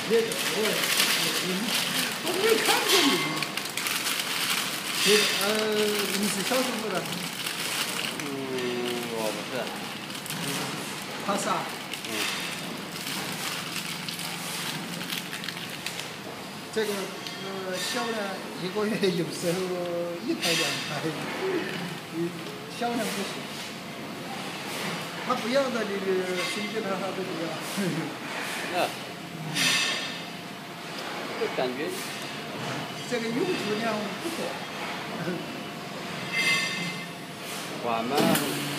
别的我没看过你。你是小时候的？ 我不是。 他是啊。这个小呢，一个月有时候1台2台，小呢不行。他不要的，你送给他都不要。 就感觉这个用途量不多。 管嘛。